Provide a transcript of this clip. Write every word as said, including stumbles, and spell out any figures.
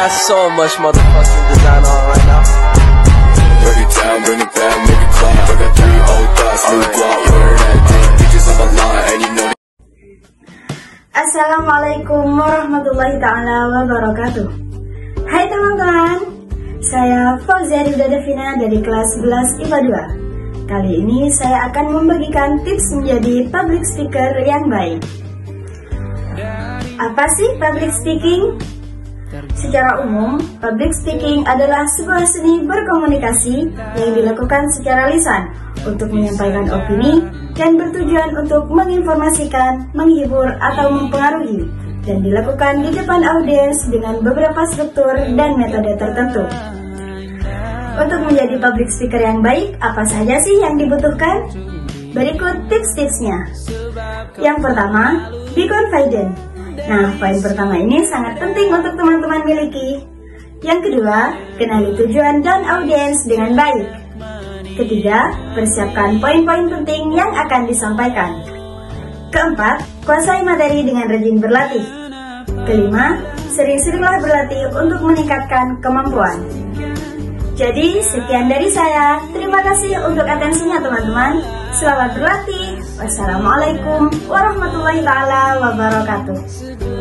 got so much motherfucking design on right now. Break it down, bring it back, make it clap. I got three old thoughts, new guap, wear that thing. Bitches on my line, and you know. Assalamualaikum warahmatullahi ta'ala wabarakatuh. Hai teman-teman, saya Fauzia Ridha Devina dari kelas sebelas I P A dua. Kali ini saya akan membagikan tips menjadi public speaker yang baik. Apa sih public speaking? Secara umum, public speaking adalah sebuah seni berkomunikasi yang dilakukan secara lisan untuk menyampaikan opini dan bertujuan untuk menginformasikan, menghibur, atau mempengaruhi, dan dilakukan di depan audiens dengan beberapa struktur dan metode tertentu. Untuk menjadi public speaker yang baik, apa saja sih yang dibutuhkan? Berikut tips-tipsnya. Yang pertama, be confident. Nah, poin pertama ini sangat penting untuk teman-teman miliki. Yang kedua, kenali tujuan dan audiens dengan baik. Ketiga, persiapkan poin-poin penting yang akan disampaikan. Keempat, kuasai materi dengan rajin berlatih. Kelima, sering-seringlah berlatih untuk meningkatkan kemampuan. Jadi, sekian dari saya. Terima kasih untuk atensinya teman-teman. Selamat berlatih. Wassalamualaikum warahmatullahi taala wabarakatuh.